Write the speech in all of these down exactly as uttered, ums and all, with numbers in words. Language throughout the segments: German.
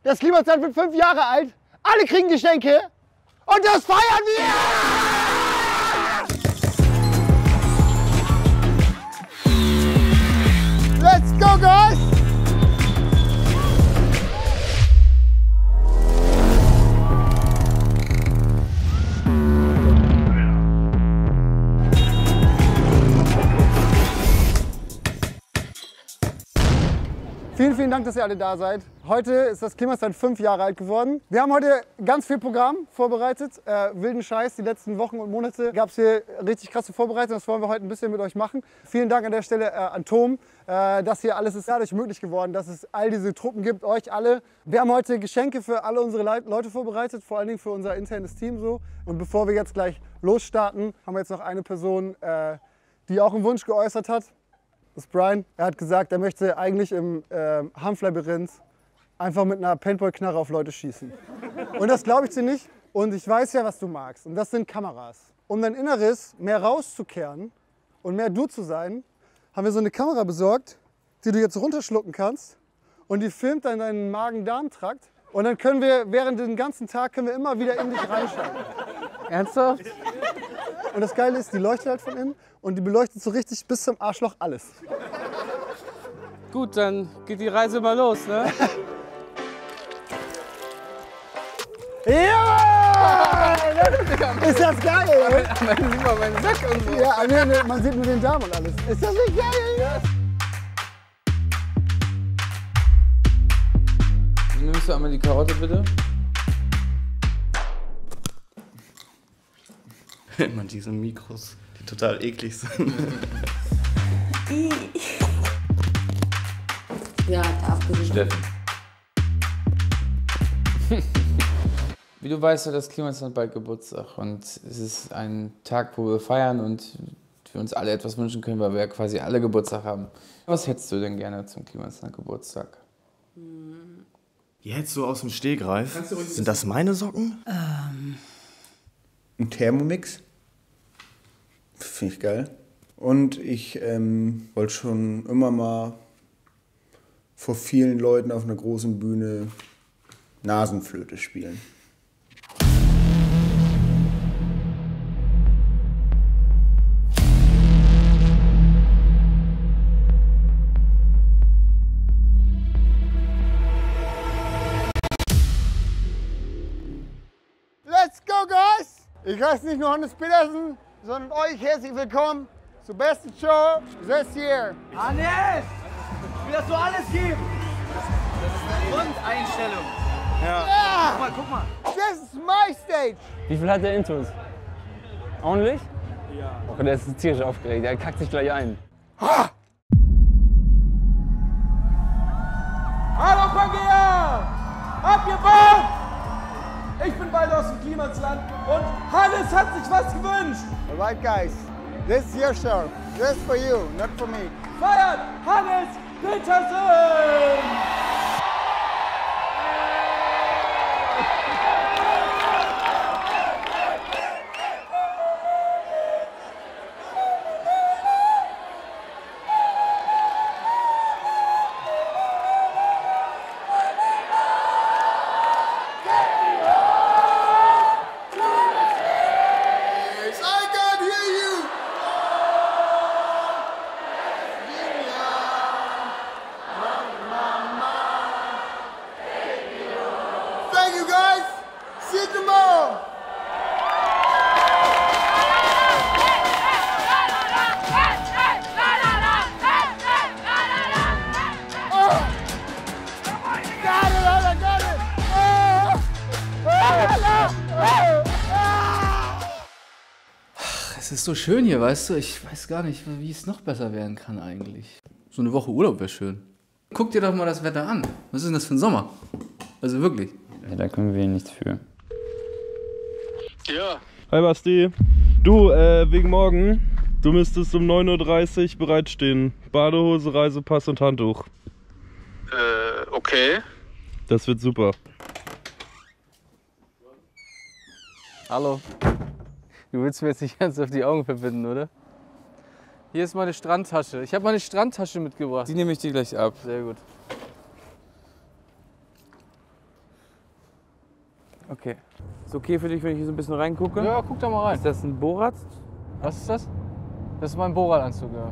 Das Klimazelt wird fünf Jahre alt. Alle kriegen Geschenke. Und das feiern wir! Let's go, guys! Vielen, vielen Dank, dass ihr alle da seid. Heute ist das Klimazelt fünf Jahre alt geworden. Wir haben heute ganz viel Programm vorbereitet. Äh, wilden Scheiß, die letzten Wochen und Monate gab es hier richtig krasse Vorbereitungen. Das wollen wir heute ein bisschen mit euch machen. Vielen Dank an der Stelle äh, an Tom. Äh, das hier alles ist dadurch möglich geworden, dass es all diese Truppen gibt, euch alle. Wir haben heute Geschenke für alle unsere Le Leute vorbereitet, vor allen Dingen für unser internes Team so. Und bevor wir jetzt gleich losstarten, haben wir jetzt noch eine Person, äh, die auch einen Wunsch geäußert hat. Das ist Brian. Er hat gesagt, er möchte eigentlich im äh, Hanflabyrinth einfach mit einer Paintball-Knarre auf Leute schießen. Und das glaube ich dir nicht. Und ich weiß ja, was du magst. Und das sind Kameras. Um dein Inneres mehr rauszukehren und mehr du zu sein, haben wir so eine Kamera besorgt, die du jetzt runterschlucken kannst. Und die filmt dann deinen Magen-Darm-Trakt. Und dann können wir während den ganzen Tag können wir immer wieder in dich reinschauen. Ernsthaft? Und das Geile ist, die leuchtet halt von innen und die beleuchtet so richtig bis zum Arschloch alles. Gut, dann geht die Reise mal los, ne? Ja! Ist das geil? Man sieht mal meinen Sack und so. Ja, nee, nee, man sieht nur den Darm und alles. Ist das nicht geil? Ja. Nimmst du einmal die Karotte, bitte? Immer diese Mikros, die total eklig sind. Ja, darf ich. Steffen. Wie du weißt, hat das Klimazelt bald Geburtstag und es ist ein Tag, wo wir feiern und wir uns alle etwas wünschen können, weil wir ja quasi alle Geburtstag haben. Was hättest du denn gerne zum Klimazelt Geburtstag? Jetzt so aus dem Stegreif. Sind das meine Socken? Ähm. Ein Thermomix. Finde ich geil. Und ich ähm, wollte schon immer mal vor vielen Leuten auf einer großen Bühne Nasenflöte spielen. Let's go, guys! Ich heiße nicht nur Hannes Petersen, sondern euch herzlich willkommen zur besten Show this year. Hannes! Wie das so alles gibt! Grundeinstellung. Ja. Guck mal, guck mal. This is my stage. Wie viel hat der Intus? Ordentlich? Ja. Oh, der ist tierisch aufgeregt, der kackt sich gleich ein. Ha! Hallo Pangea! Habt ihr Bock? Ich bin bald aus dem Klimasland und Hannes hat sich was gewünscht. Alright, guys. This is your show. This is for you, not for me. Feiert Hannes Petersen! Thank you, guys. See you tomorrow. Oh. Got it, I got it. Oh. Oh. Es ist so schön hier, weißt du? Ich weiß gar nicht, wie es noch besser werden kann eigentlich. So eine Woche Urlaub wäre schön. Guck dir doch mal das Wetter an. Was ist denn das für ein Sommer? Also wirklich. Ja, da können wir nichts für. Ja. Hi Basti. Du, äh, wegen morgen. Du müsstest um neun Uhr dreißig bereitstehen. Badehose, Reisepass und Handtuch. Äh, okay. Das wird super. Hallo. Du willst mir jetzt nicht ganz auf die Augen verbinden, oder? Hier ist meine Strandtasche. Ich habe meine Strandtasche mitgebracht. Die nehme ich dir gleich ab. Sehr gut. Okay. Ist okay für dich, wenn ich hier so ein bisschen reingucke? Ja, guck da mal rein. Ist das ein Borat? Was ist das? Das ist mein Borat-Anzug, ja.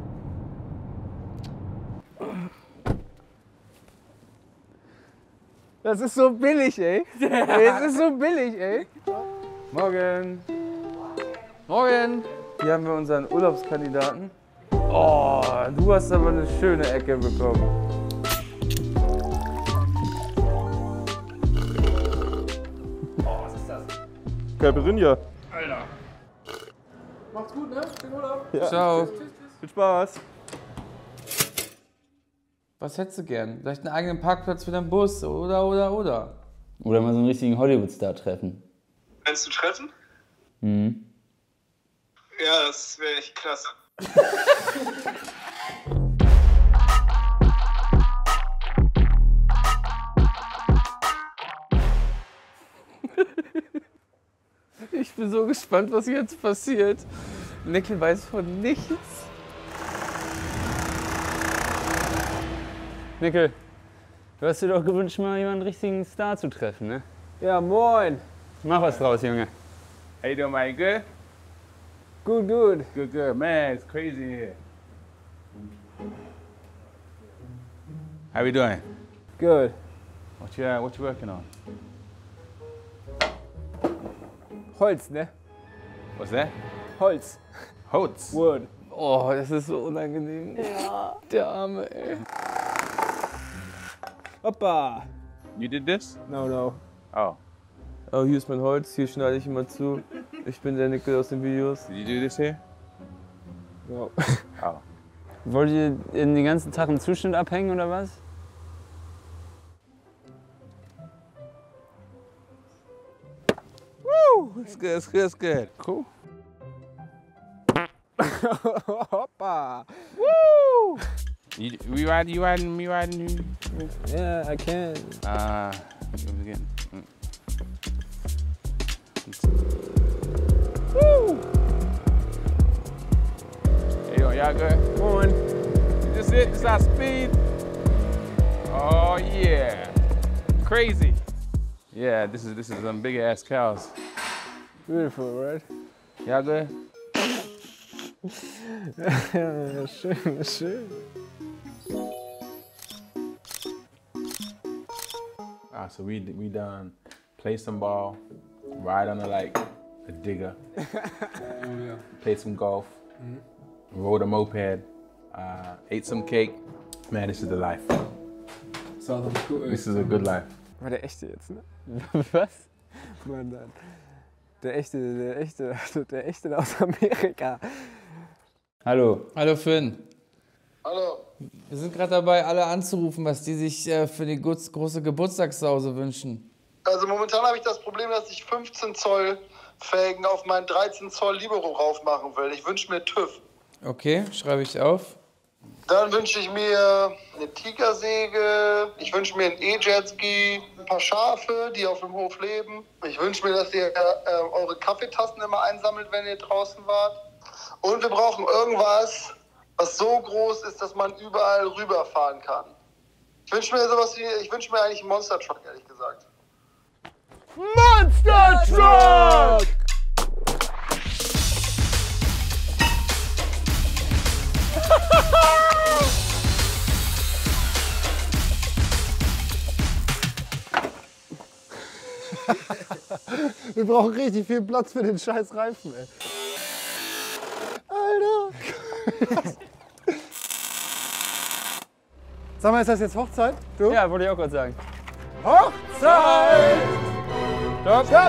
Das ist so billig, ey. Das ist so billig, ey. Morgen. Morgen. Hier haben wir unseren Urlaubskandidaten. Oh, du hast aber eine schöne Ecke bekommen. Oh, was ist das? Caipirinha. Alter. Macht's gut, ne? Schönen Urlaub. Ja. Ciao. Tschüss, tschüss, tschüss. Viel Spaß. Was hättest du gern? Vielleicht einen eigenen Parkplatz für deinen Bus oder, oder, oder? Oder mal so einen richtigen Hollywood-Star treffen. Meinst du treffen? Mhm. Ja, das wäre echt klasse. Ich bin so gespannt, was jetzt passiert. Nickel weiß von nichts. Nickel, du hast dir doch gewünscht, mal jemanden richtigen Star zu treffen, ne? Ja, moin. Mach was draus, Junge. How you doing, man? Good? Gut, gut. Good, good. Man, it's crazy here. How we doing? Good. What you, uh, what you working on? Holz, ne? What's that? Holz. Holz. Wood. Oh, das ist so unangenehm. Ja. Der Arme, ey. Hoppa. You did this? No, no. Oh. Oh, hier ist mein Holz, hier schneide ich immer zu. Ich bin der Nickel aus den Videos. Did you do this here? No. Oh. Wollt ihr den ganzen Tag im Zustand abhängen oder was? Woo! It's good, it's good, it's good. Cool. Hoppa. Woo! You, we riding, you riding, me riding? You? Yeah, I can. Ah, uh, again. Mm. Woo! Hey, yo, y'all good? Moin. This it? This our speed? Oh yeah, crazy. Yeah, this is this is some big ass cows. Beautiful, right? Y'all good? Ja, schön, schön. Ah, so we we done play some ball, ride on a like a digger, play some golf, rode a moped, uh, ate some cake. Man, this is the life. This is a good life. War der echte jetzt, ne? Was? Mann, dann. Der echte, der echte, also der echte aus Amerika. Hallo. Hallo Finn. Hallo. Wir sind gerade dabei, alle anzurufen, was die sich äh, für die groß, große Geburtstagssause wünschen. Also momentan habe ich das Problem, dass ich fünfzehn Zoll Felgen auf meinen dreizehn Zoll Libero raufmachen will. Ich wünsche mir TÜV. Okay, schreibe ich auf. Dann wünsche ich mir eine Tigersäge, ich wünsche mir einen E-Jetski, ein paar Schafe, die auf dem Hof leben. Ich wünsche mir, dass ihr äh, eure Kaffeetassen immer einsammelt, wenn ihr draußen wart. Und wir brauchen irgendwas, was so groß ist, dass man überall rüberfahren kann. Ich wünsche mir sowas wie, ich wünsche mir eigentlich einen Monster Truck, ehrlich gesagt. Monster Truck! Wir brauchen richtig viel Platz für den scheiß Reifen, ey. Alter. Sag mal, ist das jetzt Hochzeit? Du? Ja, wollte ich auch gerade sagen. Hochzeit! Stopp! Stopp!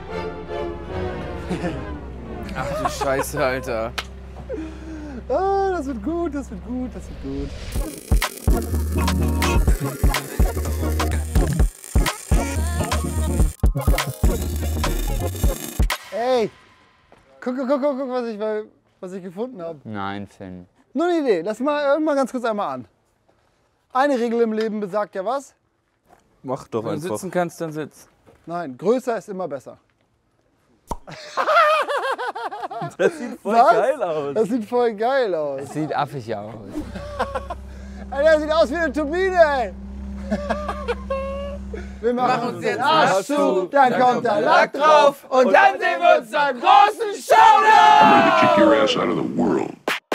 Ach du Scheiße, Alter. Ah, das wird gut, das wird gut, das wird gut. Ey, guck, guck, guck, guck, was ich, was ich gefunden habe. Nein, Finn. Nur eine Idee, lass mal, mal ganz kurz einmal an. Eine Regel im Leben besagt ja was? Mach doch Wenn du einfach. sitzen kannst, dann sitz. Nein, größer ist immer besser. Das sieht voll Was? geil aus. Das sieht voll geil aus. Das sieht affig aus. Alter, der sieht aus wie eine Turbine, ey. Wir machen uns den Arsch zu, dann kommt der Lack drauf und dann sehen wir uns beim großen Showdown! I'm ready to kick your ass out of the world.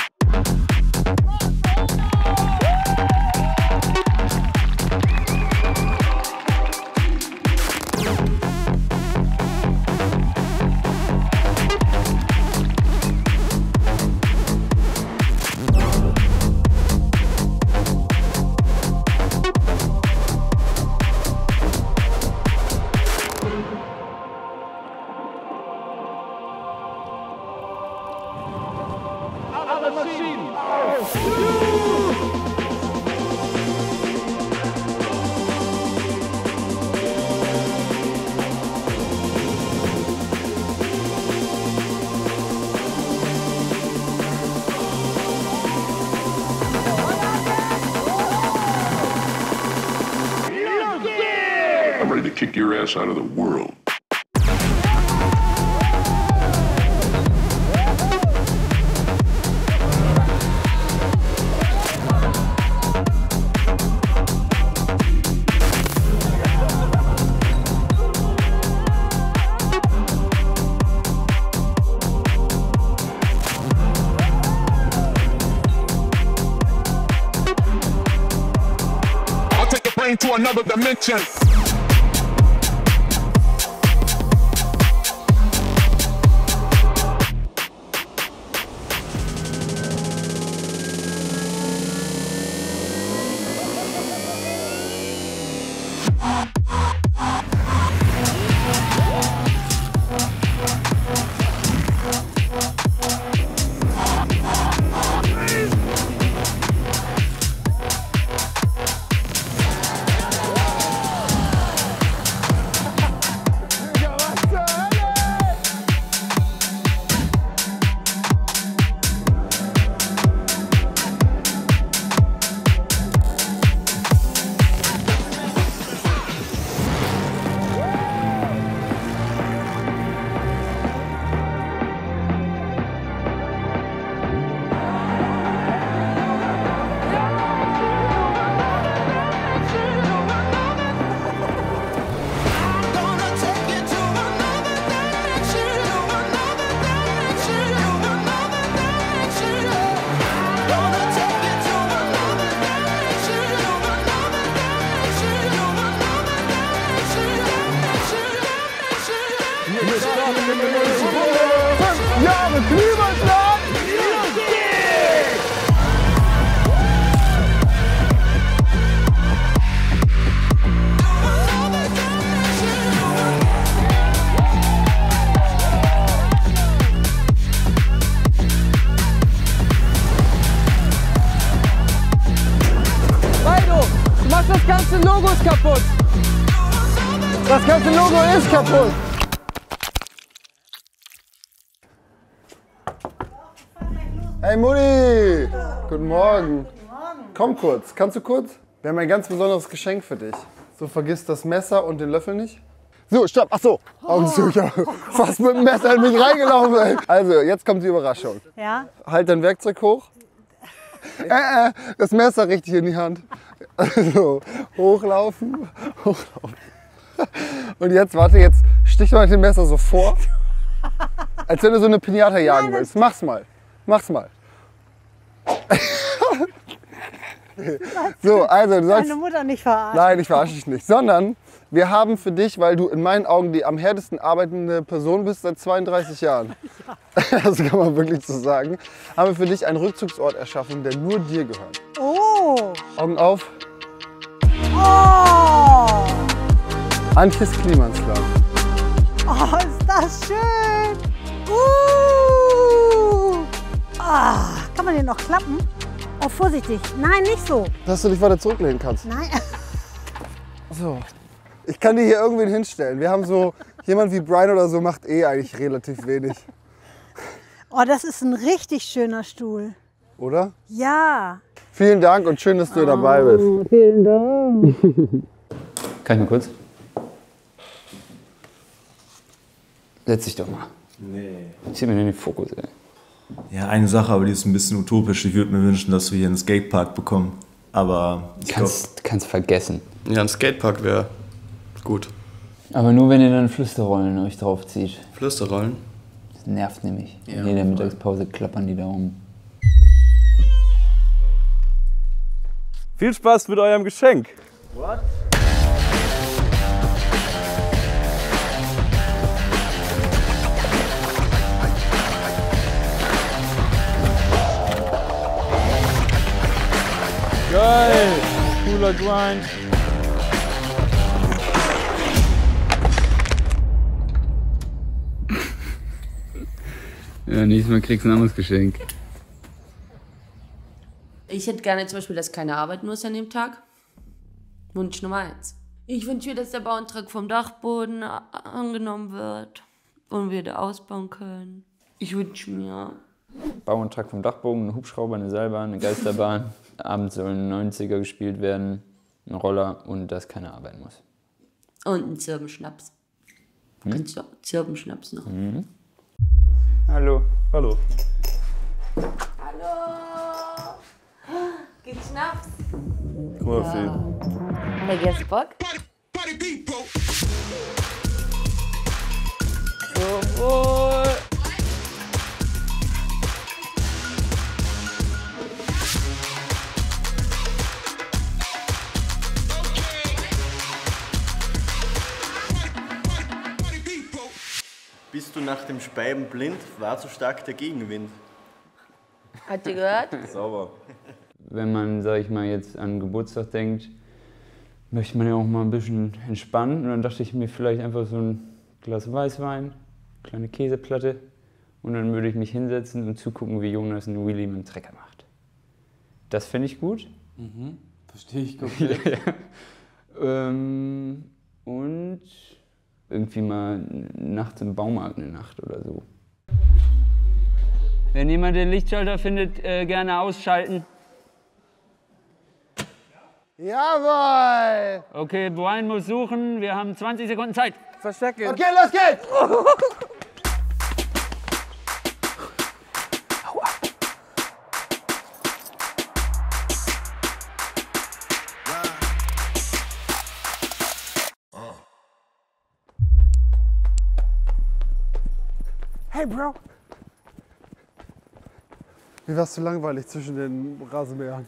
I'm ready to kick your ass out of the world. I'll take the brain to another dimension. Fünf Jahre Klimaschlag! Weido, du machst das ganze Logo ist kaputt. Das ganze Logo ist kaputt. Hey Mutti! Guten Morgen. Komm kurz, kannst du kurz? Wir haben ein ganz besonderes Geschenk für dich. So, vergiss das Messer und den Löffel nicht. So, stopp, ach so. Augen zu, ich hab fast mit dem Messer in mich reingelaufen. Ey. Also, jetzt kommt die Überraschung. Ja? Halt dein Werkzeug hoch. Äh, äh, das Messer richtig in die Hand. Also, hochlaufen, hochlaufen. Und jetzt, warte, jetzt stich mal mit dem Messer so vor. Als wenn du so eine Pinata jagen willst. Mach's mal. Mach's mal. So, also du sollst... Deine Mutter nicht verarschen. Nein, ich verarsche dich nicht. Sondern wir haben für dich, weil du in meinen Augen die am härtesten arbeitende Person bist seit zweiunddreißig Jahren. Ja. Das kann man wirklich so sagen. Haben wir für dich einen Rückzugsort erschaffen, der nur dir gehört. Oh! Augen auf. Oh! Antjes Klimansland. Oh, ist das schön! Uh! Ah, kann man den noch klappen? Oh, vorsichtig. Nein, nicht so. Dass du dich weiter zurücklehnen kannst. Nein. So. Ich kann dir hier irgendwen hinstellen. Wir haben so, jemand wie Brian oder so macht eh eigentlich relativ wenig. Oh, das ist ein richtig schöner Stuhl. Oder? Ja. Vielen Dank und schön, dass du oh, dabei bist. Vielen Dank. Kann ich mal kurz? Setz dich doch mal. Nee. Ich zieh mir nur den Fokus, ey. Ja, eine Sache, aber die ist ein bisschen utopisch. Ich würde mir wünschen, dass wir hier einen Skatepark bekommen. Aber ich kannst, glaub, kannst vergessen. Ja, ein Skatepark wäre Gut. Aber nur, wenn ihr dann Flüsterrollen euch draufzieht. Flüsterrollen? Das nervt nämlich. Ja, In jeder Mittagspause klappern die da rum. Viel Spaß mit eurem Geschenk. What? Geil! Cooler Grind. Ja, nächstes Mal kriegst du ein anderes Geschenk. Ich hätte gerne zum Beispiel, dass keine arbeiten muss an dem Tag. Wunsch Nummer eins. Ich wünsche mir, dass der Bauantrag vom Dachboden angenommen wird und wir da ausbauen können. Ich wünsche mir... Bauantrag vom Dachboden, ein Hubschrauber, eine Seilbahn, eine Geisterbahn. Abends sollen neunziger gespielt werden, ein Roller und dass keiner arbeiten muss. Und einen Zirbenschnaps. Hm? Kannst du auch Zirbenschnaps noch? Mhm. Hallo. Hallo. Hallo. Geht Schnaps? Guck mal, ja. Viel. Hey, hast du Bock? So wohl. Bist du nach dem Speiben blind? War zu stark der Gegenwind. Hat ihr gehört? Sauber. Wenn man, sag ich mal, jetzt an Geburtstag denkt, möchte man ja auch mal ein bisschen entspannen. Und dann dachte ich mir vielleicht einfach so ein Glas Weißwein, kleine Käseplatte. Und dann würde ich mich hinsetzen und zugucken, wie Jonas einen Wheelie mit dem Trecker macht. Das finde ich gut. Mhm. Verstehe ich komplett. Ja, ja. Ähm, und irgendwie mal nachts im Baumarkt eine Nacht oder so. Wenn jemand den Lichtschalter findet, äh, gerne ausschalten. Jawohl! Okay, Brian muss suchen. Wir haben zwanzig Sekunden Zeit. Verstecken. Okay, los geht's! Hey, Bro! Wie war's so langweilig zwischen den Rasenmähern?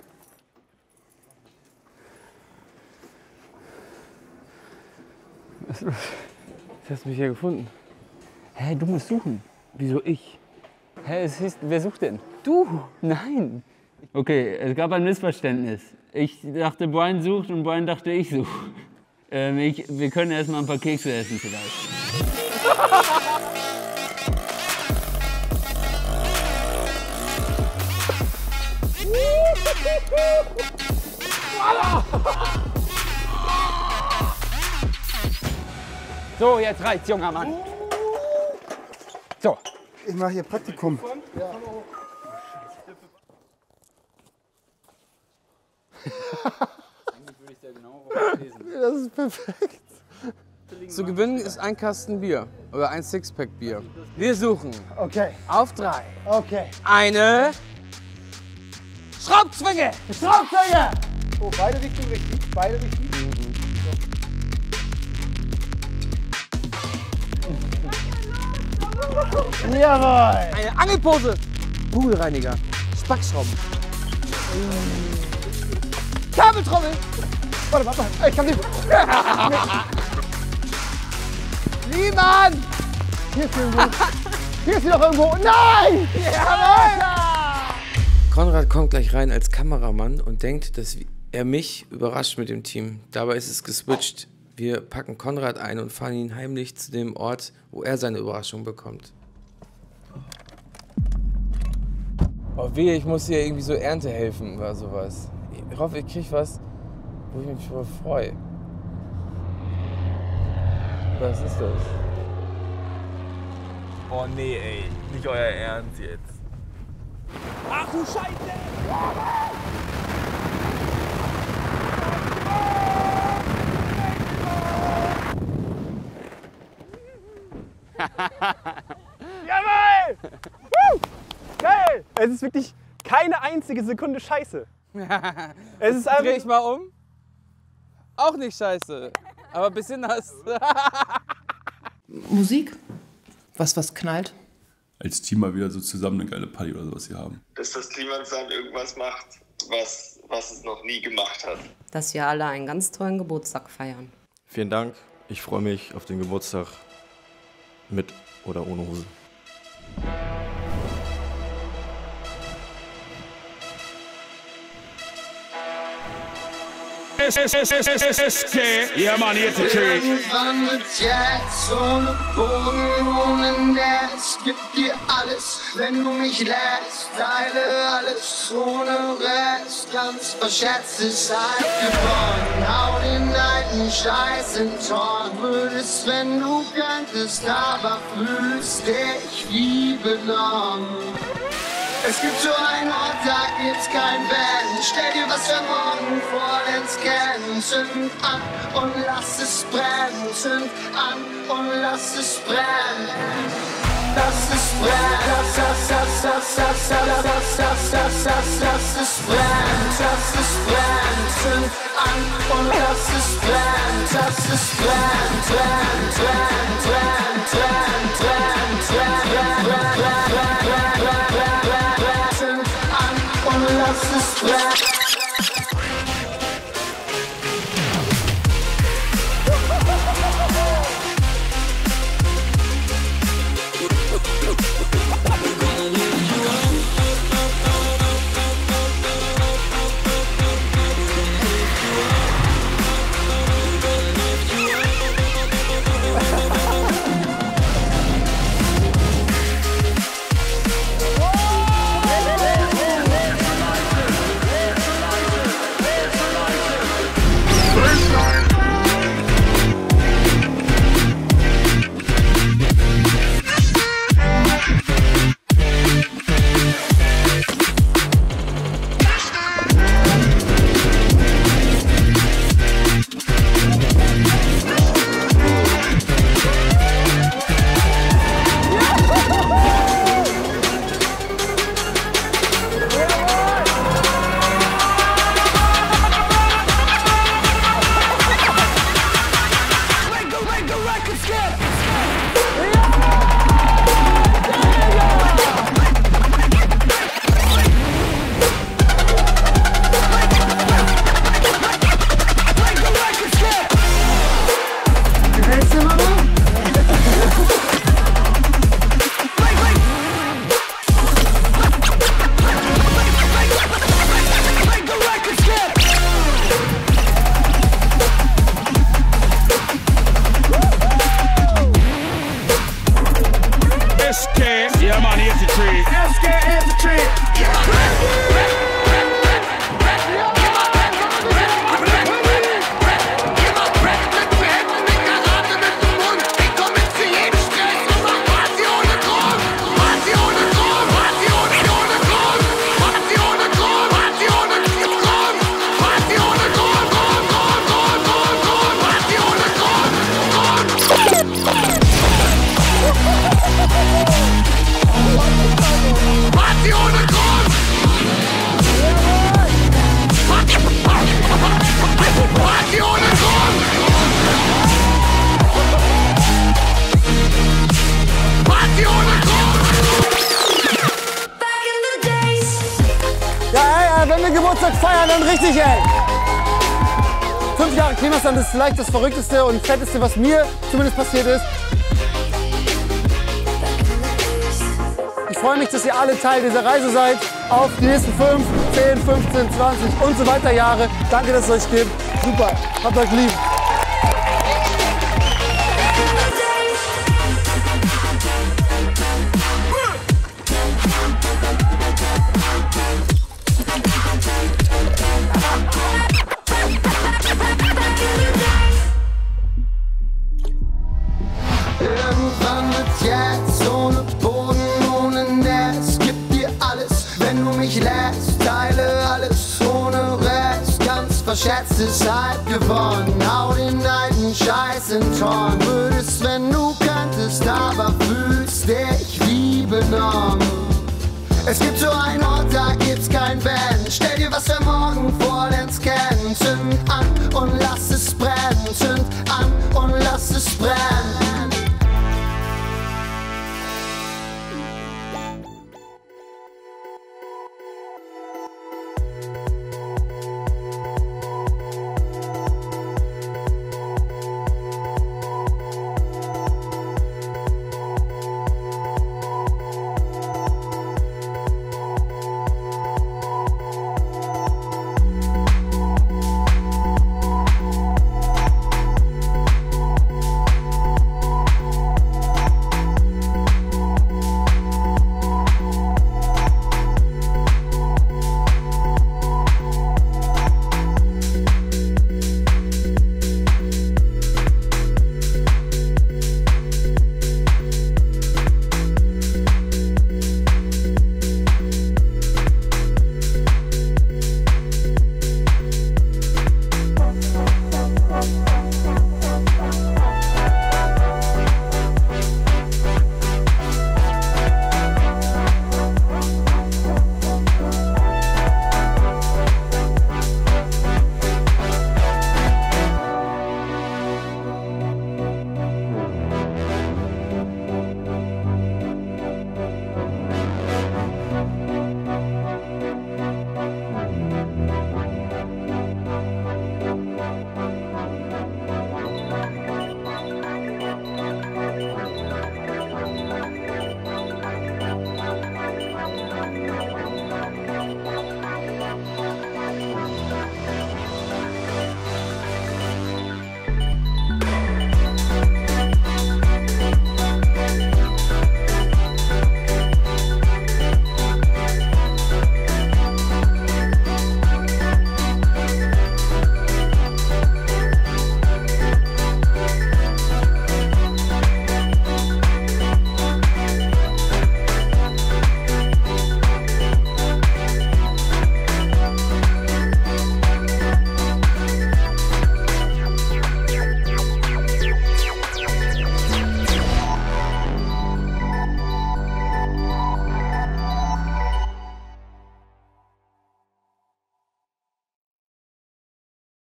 Du hast mich hier gefunden. Hä, du musst suchen. Wieso ich? Hä, es hieß, wer sucht denn? Du? Nein. Okay, es gab ein Missverständnis. Ich dachte, Brian sucht und Brian dachte, ich suche. Ähm, ich, wir können erst mal ein paar Kekse essen vielleicht. So, jetzt reicht's, junger Mann. So. Ich mache hier Praktikum. Ja. Das ist perfekt. Zu gewinnen ist ein Kasten Bier oder ein Sixpack Bier. Wir suchen okay. auf drei okay. eine Schraubzwinge. Schraubzwinge! Oh, beide Richtungen richtig. Beide richtig. Jawohl! Eine Angelpose. Kugelreiniger. Spackschrauben. Kabeltrommel. Warte, warte, warte. Ich kann nicht. Niemand! Hier ist sie irgendwo. Hier ist sie doch irgendwo. Nein! Jawohl! Konrad kommt gleich rein als Kameramann und denkt, dass er mich überrascht mit dem Team. Dabei ist es geswitcht. Wir packen Konrad ein und fahren ihn heimlich zu dem Ort, wo er seine Überraschung bekommt. Oh weh, ich muss hier irgendwie so Ernte helfen oder sowas. Ich hoffe, ich krieg was, wo ich mich drüber freue. Was ist das? Oh nee, ey. Nicht euer Ernst jetzt. Ach du Scheiße! Jawohl! Woo! Geil! Es ist wirklich keine einzige Sekunde Scheiße. Es ist einfach... Dreh ich mal um. Auch nicht scheiße. Aber ein bisschen nass. Musik? Was, was knallt? Als Team mal wieder so zusammen eine geile Party oder sowas hier haben. Dass das Klimansland irgendwas macht, was, was es noch nie gemacht hat. Dass wir alle einen ganz tollen Geburtstag feiern. Vielen Dank. Ich freue mich auf den Geburtstag mit oder ohne Hose. Yeah, man, Irgendwann wird's jetzt ohne Boden, ohne Netz. Gib dir alles, wenn du mich lässt. Teile alles ohne Rest. Ganz verschätzt ist Zeit gewonnen. Hau den alten Scheiß in Torn. Würdest, wenn du könntest, aber fühlst dich wie benommen. Es gibt so einen Ort, da gibt's kein Band. Stell dir was für morgen vor, den Scan. Zünd an und lass es brennen. Zünd an und lass es brennen. Lass es brennen. Lass, lass, lass, lass, lass, lass, lass, lass, lass, lass, lass es brennen. Lass es brennen. Zünd an und lass es brennen. Lass es brennen. Brennen, brennen, brennen, brennen, brennen, brennen, brennen, brennen, brennen, brennen. Und lass es brennen. Yeah, man, here's the tree. S K, here's the tree. Wenn wir Geburtstag feiern, dann richtig, ey! Fünf Jahre Klimasland ist vielleicht das verrückteste und fetteste, was mir zumindest passiert ist. Ich freue mich, dass ihr alle Teil dieser Reise seid. Auf die nächsten fünf, zehn, fünfzehn, zwanzig und so weiter Jahre. Danke, dass es euch gibt. Super, habt euch lieb. Irgendwann wird jetzt ohne Boden, ohne Netz. Gib dir alles, wenn du mich lässt. Teile alles ohne Rest. Ganz verschätzte Zeit gewonnen. Hau den alten Scheiß in Torn. Würdest, wenn du könntest, aber fühlst dich wie benommen. Es gibt so einen Ort, da gibt's kein Band. Stell dir was für morgen vor, den Scan.